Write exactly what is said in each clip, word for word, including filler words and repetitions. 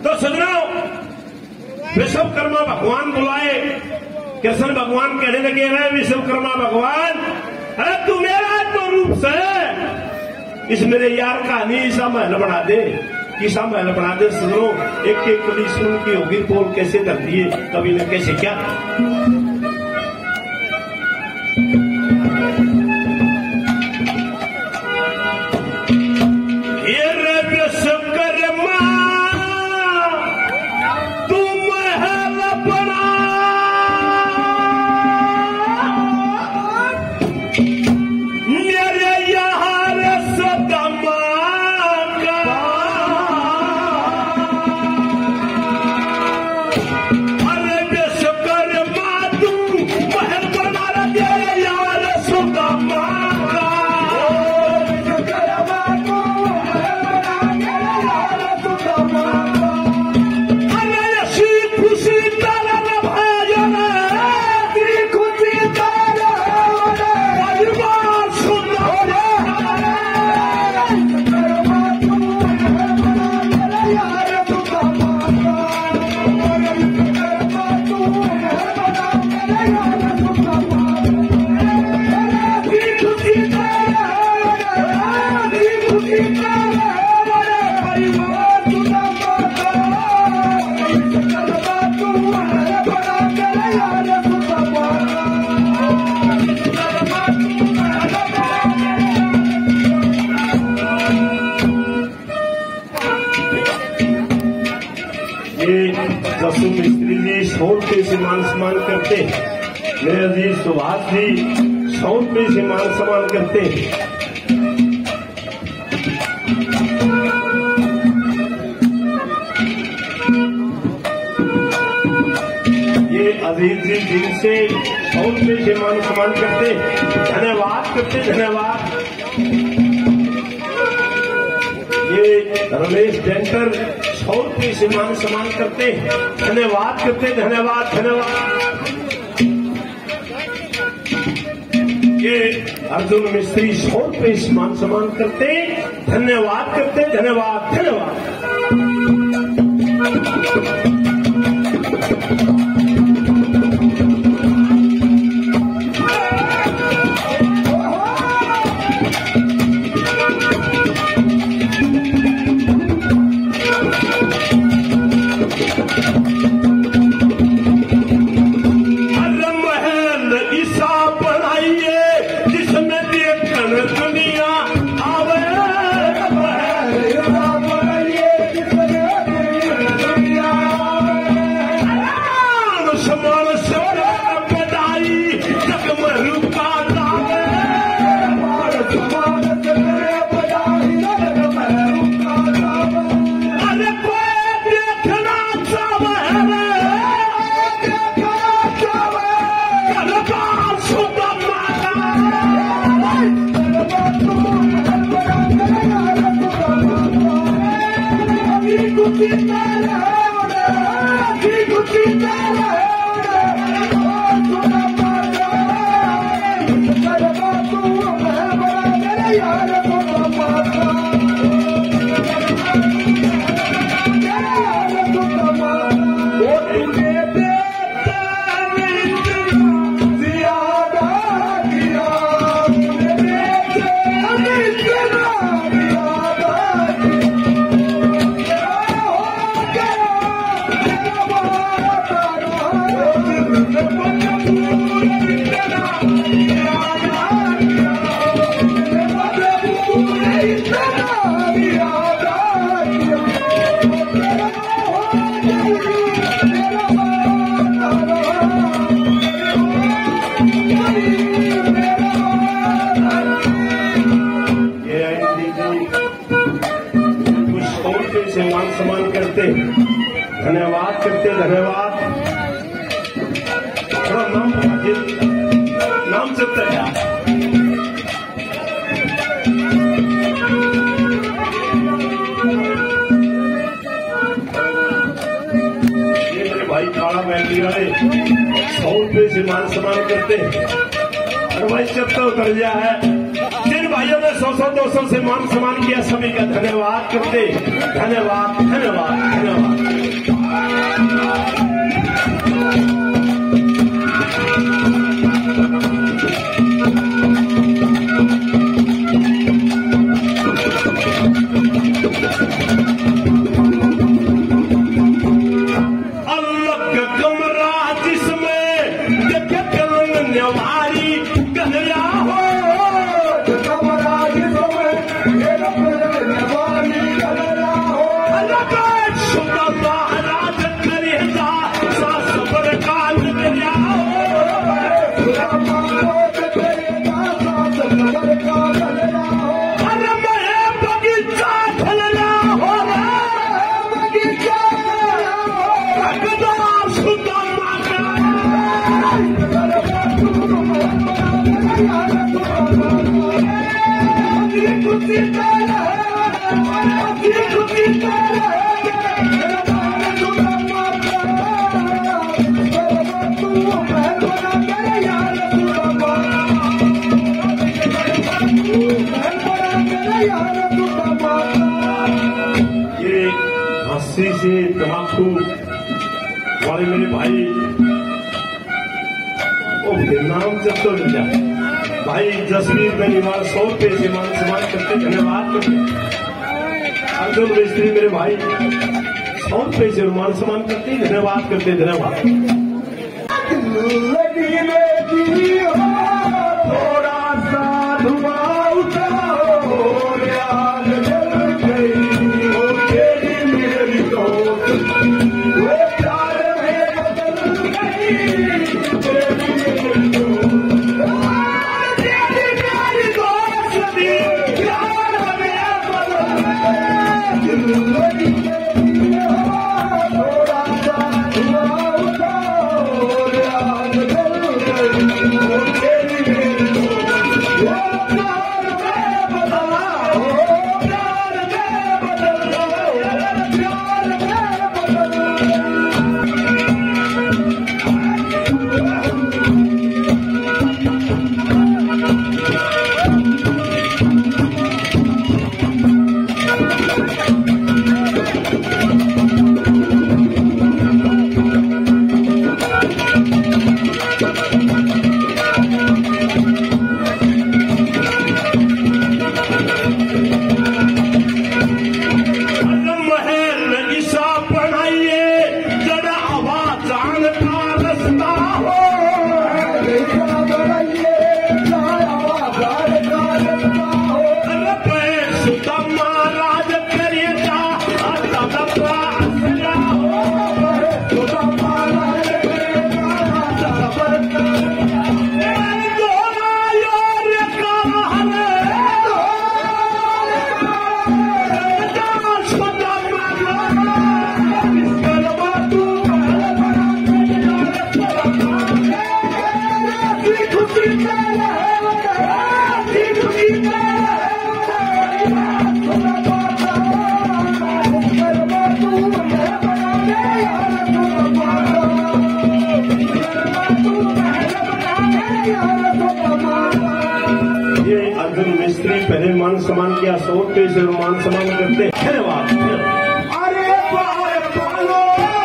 तो सजनों, विश्वकर्मा भगवान बुलाए, कृष्ण भगवान कहने लगे, रहे विश्वकर्मा भगवान, अरे तू मेरा तो रूप से इस मेरे यार का नहीं ईसा महल बना दे, ईसा महल बना दे। सुनो, एक एक कली सुन की होगी, पोल कैसे धरती है, कभी न कैसे क्या। जसु मिस्त्री जी सौ रुपये से मान सम्मान करते, मेरे अजीज सुभाष जी सौ रुपये से मान सम्मान करते। ये अजीज जी जिनसे सौ रुपये से मान सम्मान करते, धन्यवाद करते, धन्यवाद। ये रमेश डेंटर सौ रुपये से मान सम्मान करते, धन्यवाद करते, धन्यवाद, धन्यवाद। ये अर्जुन मिस्त्री सौ रुपये से मान सम्मान करते, धन्यवाद करते, धन्यवाद, धन्यवाद। धन्यवाद करते, धन्यवाद। थोड़ा नाम नाम चलता है। ये मेरे भाई काला बैठी वाले सौ रुपये से मान सम्मान करते, और भाई चलता उतर गया है। जिन भाइयों ने सौ सौ दो सौ से मान सम्मान किया, सभी का धन्यवाद करते, धन्यवाद, धन्यवाद, धन्यवाद। हंसी से तमाकू वाले मेरे भाई ओ नाम जब तो जा भाई जसवीर बेनीवाल सौ रुपये से मान सम्मान करते धन्यवाद करते अर्जुन मिस्त्री मेरे भाई सौ रुपये से मान सम्मान करते धन्यवाद करते धन्यवाद। थोड़ा सा धुआं उठाओ मिस्त्री पहले मान सम्मान किया सौ रुपये से मान सम्मान करते धन्यवाद। अरे पालो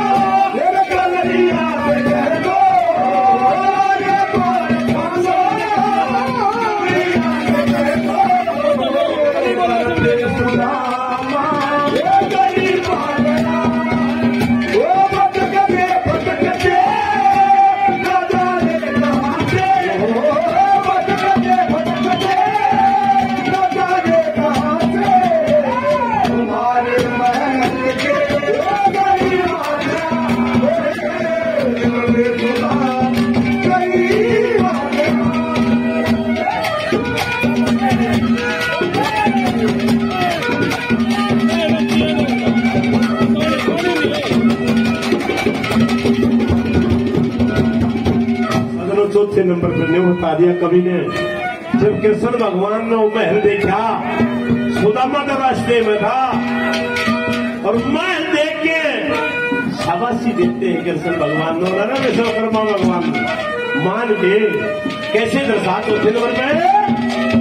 चौथे नंबर पर ने बता दिया कवि ने जब कृष्ण भगवान ने वो महल देखा सुदामा का रास्ते में था और महल देख के शाबाशी देते हैं कृष्ण भगवान ने ना विश्वकर्मा भगवान मान के कैसे दर्शा चौथे नंबर पे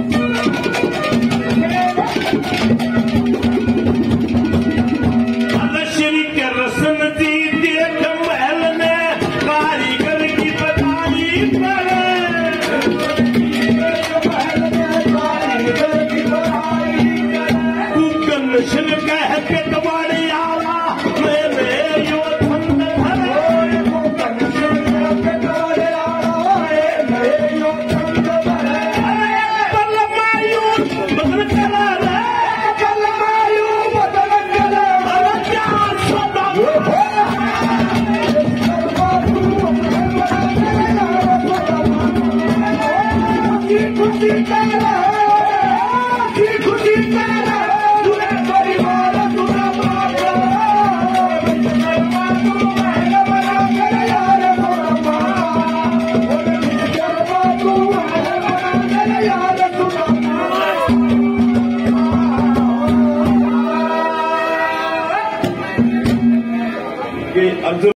श्री के रसन जी देख महल ने कारीगर की बधाई कुकन शिव कह के तुम्हारी आला मैंने यो धन धरे कुकन शिव कह के तुम्हारी आला मैंने यो धन धरे के अर्जुन